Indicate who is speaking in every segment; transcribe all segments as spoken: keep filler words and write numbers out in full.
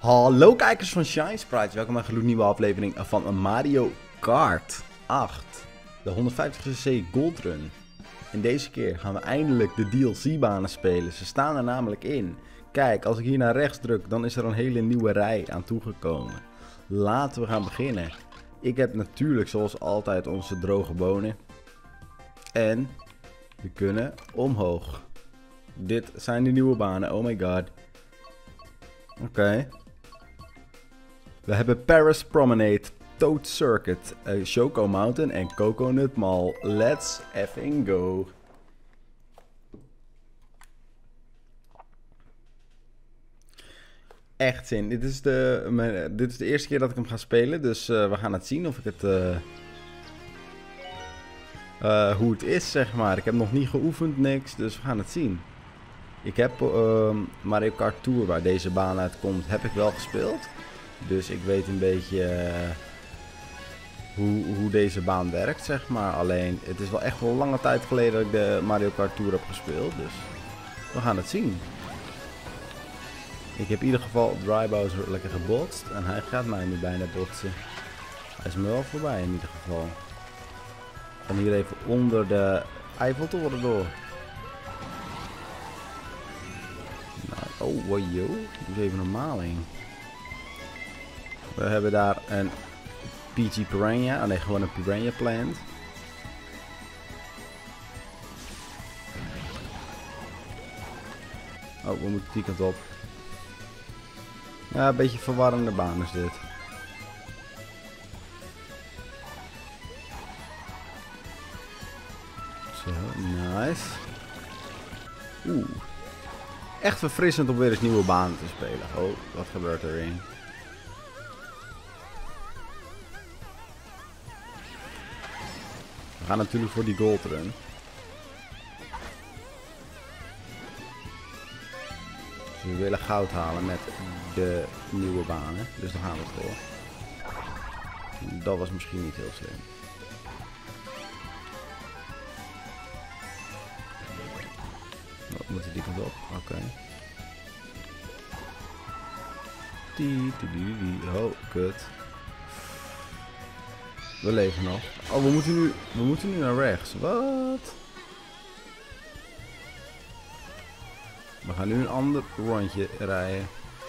Speaker 1: Hallo kijkers van Shine Sprite, welkom bij een gloednieuwe aflevering van Mario Kart acht. De honderdvijftig cc Gold Run. En deze keer gaan we eindelijk de D L C banen spelen, ze staan er namelijk in. Kijk, als ik hier naar rechts druk, dan is er een hele nieuwe rij aan toegekomen. Laten we gaan beginnen. Ik heb natuurlijk zoals altijd onze droge bonen. En we kunnen omhoog. Dit zijn de nieuwe banen, oh my god. Oké. Okay. We hebben Paris Promenade, Toad Circuit, uh, Choco Mountain en Coconut Mall. Let's effing go. Echt zin. Dit is de, mijn, dit is de eerste keer dat ik hem ga spelen, dus uh, we gaan het zien of ik het... Uh, uh, hoe het is, zeg maar. Ik heb nog niet geoefend, niks, dus we gaan het zien. Ik heb uh, Mario Kart Tour, waar deze baan uitkomt, heb ik wel gespeeld. Dus ik weet een beetje uh, hoe, hoe deze baan werkt, zeg maar. Alleen, het is wel echt wel lange tijd geleden dat ik de Mario Kart Tour heb gespeeld. Dus we gaan het zien. Ik heb in ieder geval Dry Bowser lekker gebotst. En hij gaat mij nu bijna botsen. Hij is me wel voorbij in ieder geval. Ik kan hier even onder de Eiffeltoren door. Nou, oh, wow, yo. Doe even normaal in. We hebben daar een Peachy Piranha. Oh nee, gewoon een Piranha Plant. Oh, we moeten die kant op. Ja, een beetje verwarrende baan is dit. Zo, nice. Oeh. Echt verfrissend om weer eens nieuwe banen te spelen. Oh, wat gebeurt er in? We gaan natuurlijk voor die Gold Run. Dus we willen goud halen met de nieuwe banen. Dus dan gaan we het voor. Dat was misschien niet heel slim. Oh, moeten die kant op? Oké. Okay. Die, die, die, die. Oh, kut. We leven nog. Oh, we moeten nu, we moeten nu naar rechts. Wat? We gaan nu een ander rondje rijden.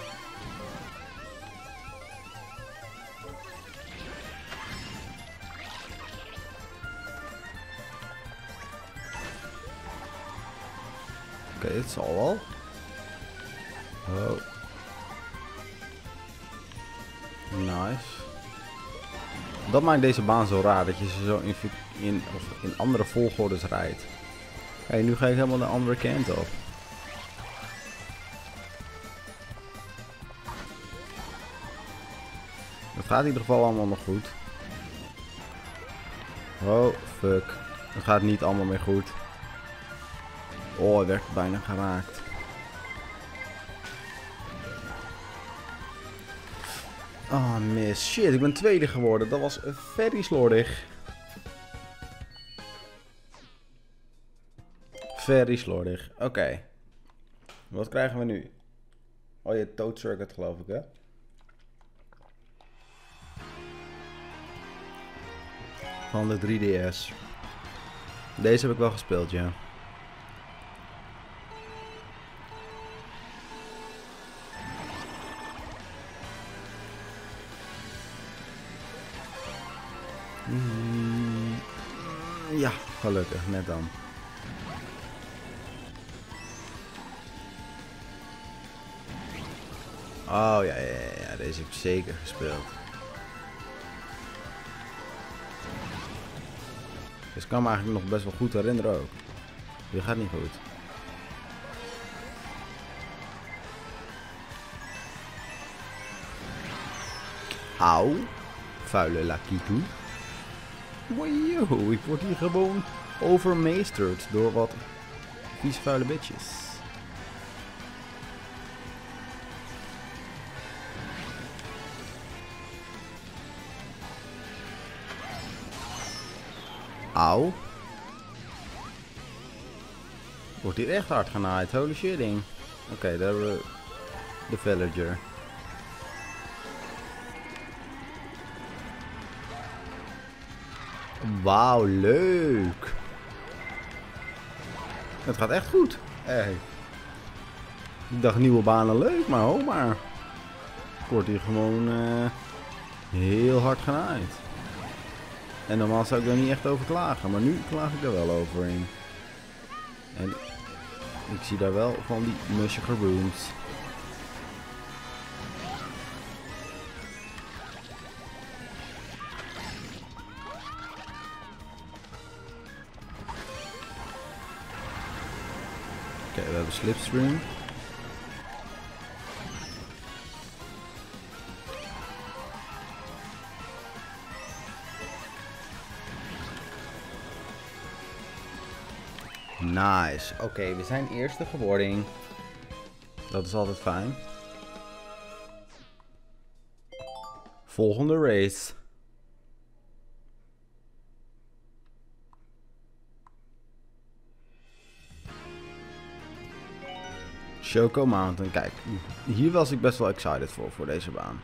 Speaker 1: Oké, okay, het zal wel. Oh. Nice. Dat maakt deze baan zo raar, dat je ze zo in, in, of in andere volgordes rijdt. Kijk, nu ga ik helemaal de andere kant op. Het gaat in ieder geval allemaal nog goed. Oh, fuck. Het gaat niet allemaal meer goed. Oh, hij werd bijna geraakt. Oh, mis. Shit, ik ben tweede geworden. Dat was very slordig. Very slordig. Oké. Okay. Wat krijgen we nu? Oh, je Toad Circuit geloof ik, hè? Van de drie D S. Deze heb ik wel gespeeld, ja. Mm, ja, gelukkig, net dan. Oh ja, ja, ja, deze heb ik zeker gespeeld. Dus ik kan me eigenlijk nog best wel goed herinneren ook. Dit gaat niet goed. Auw. Vuile Lakitu. Wojo, ik word hier gewoon overmeesterd door wat vies vuile bitches. Auw. Wordt hier echt hard genaaid, holy shitting. Oké, okay, daar hebben we de villager. Wauw, leuk. Het gaat echt goed. Hey. Ik dacht nieuwe banen leuk, maar ho maar. Ik word hier gewoon uh, heel hard genaaid. En normaal zou ik daar niet echt over klagen, maar nu klaag ik er wel overheen. En ik zie daar wel van die mushige rooms. Oké, okay, we hebben slipstream. Nice. Oké, okay, we zijn eerste geworden. Dat is altijd fijn. Volgende race. Choco Mountain. Kijk, hier was ik best wel excited voor, voor deze baan.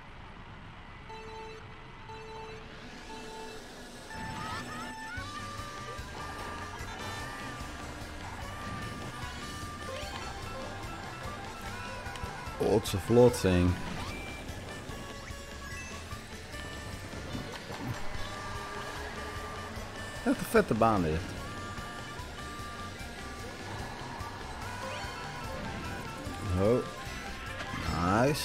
Speaker 1: Otse vlotsing. Echt een vette baan dit. Oh. Nice.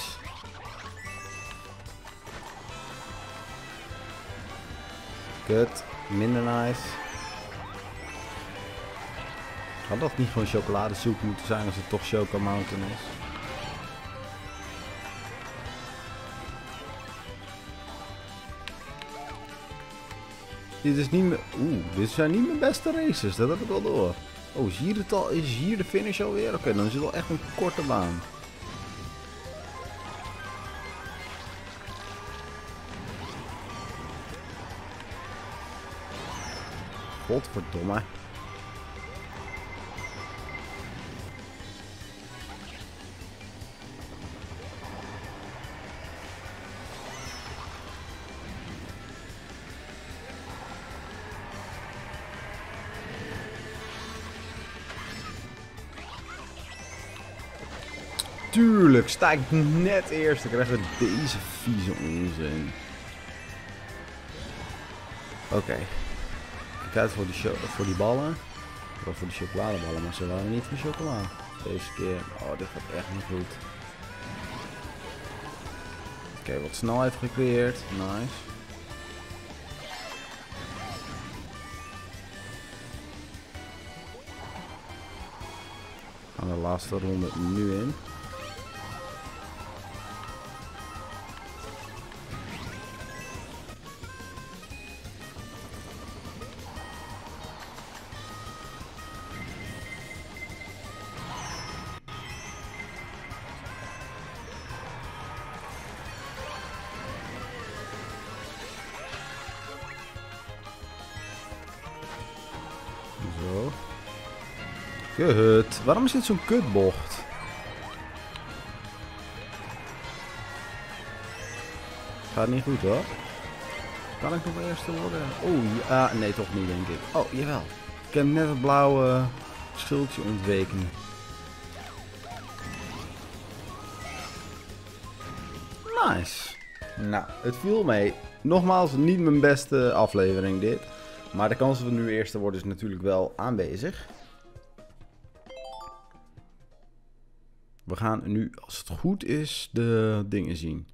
Speaker 1: Kut. Minder nice. Had dat niet gewoon chocoladesoep moeten zijn als het toch Choco Mountain is? Dit is niet meer... Oeh, dit zijn niet mijn beste races. Dat heb ik wel door. Oh, is hier, het al, is hier de finish alweer? Oké, okay, dan is het wel echt een korte baan. Godverdomme. Tuurlijk, sta ik net eerst. Dan krijgen we deze vieze onzin. Oké. Okay. Kijk uit voor die, voor die ballen. Wel voor die chocoladeballen, maar ze waren niet voor chocola. Deze keer. Oh, dit gaat echt niet goed. Oké, okay, wat snelheid gecreëerd. Nice. Gaan de laatste ronde nu in. Zo. Kut. Waarom is dit zo'n kutbocht? Gaat niet goed hoor. Kan ik nog eerste worden? Oh, ja, nee toch niet denk ik. Oh, jawel. Ik heb net het blauwe schildje ontweken. Nice. Nou, het viel mee. Nogmaals, niet mijn beste aflevering dit. Maar de kans dat we nu eerste worden is natuurlijk wel aanwezig. We gaan nu, als het goed is, de dingen zien.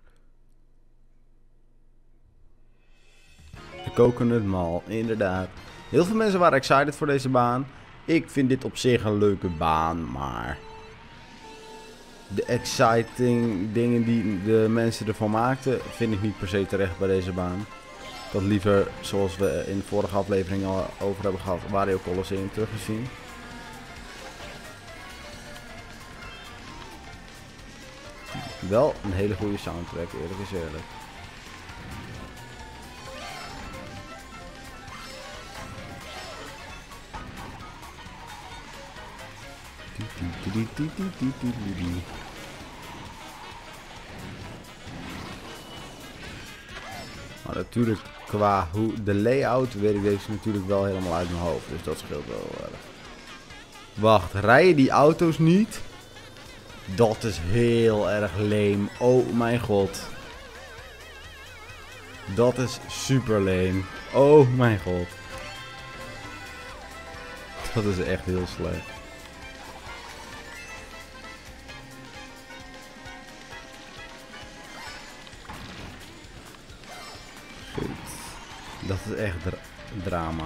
Speaker 1: De Coconut Mall, inderdaad. Heel veel mensen waren excited voor deze baan. Ik vind dit op zich een leuke baan, maar... de exciting dingen die de mensen ervan maakten, vind ik niet per se terecht bij deze baan. Ik had liever, zoals we in de vorige aflevering al over hebben gehad, Wario Colosseum teruggezien. Wel een hele goede soundtrack, eerlijk is eerlijk. Maar natuurlijk qua hoe de layout weet ik deze natuurlijk wel helemaal uit mijn hoofd. Dus dat scheelt wel heel erg. Wacht, rijden die auto's niet? Dat is heel erg leem. Oh mijn god. Dat is super leem. Oh mijn god. Dat is echt heel slecht. Goed. Dat is echt dra drama.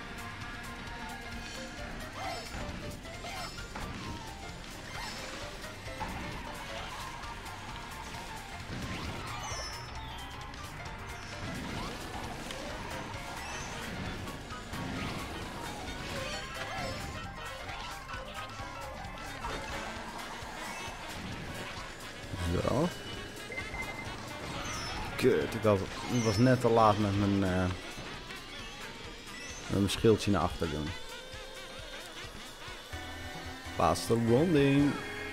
Speaker 1: Zo. Kut, ik, had, ik was net te laat met mijn, uh, met mijn schildje naar achter doen. Laatste ronding.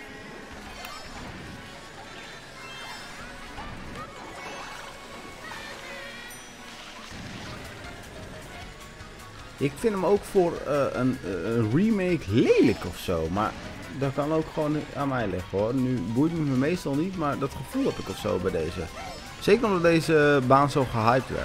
Speaker 1: Ik vind hem ook voor uh, een, uh, een remake lelijk of zo, maar dat kan ook gewoon aan mij liggen hoor. Nu boeit me meestal niet, maar dat gevoel heb ik of zo bij deze. Zeker omdat deze baan zo gehyped werd.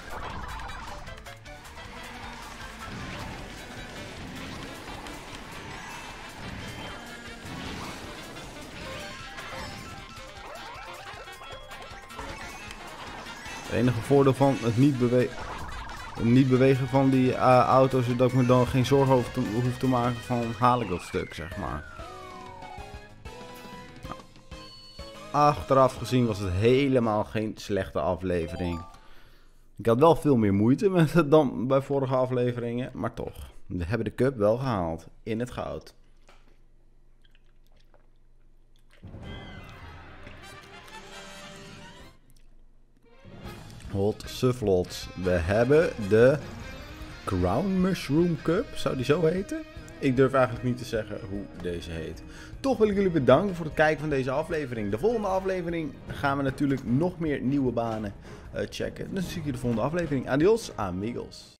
Speaker 1: Het enige voordeel van het niet bewegen, niet bewegen van die uh, auto's is dat ik me dan geen zorgen over te, hoef te maken van haal ik dat stuk, zeg maar. Nou. Achteraf gezien was het helemaal geen slechte aflevering. Ik had wel veel meer moeite met het dan bij vorige afleveringen, maar toch. We hebben de cup wel gehaald in het goud. Hot Sufflots. We hebben de Crown Mushroom Cup. Zou die zo heten? Ik durf eigenlijk niet te zeggen hoe deze heet. Toch wil ik jullie bedanken voor het kijken van deze aflevering. De volgende aflevering gaan we natuurlijk nog meer nieuwe banen uh, checken. Dus zie ik je de volgende aflevering. Adios, amigos.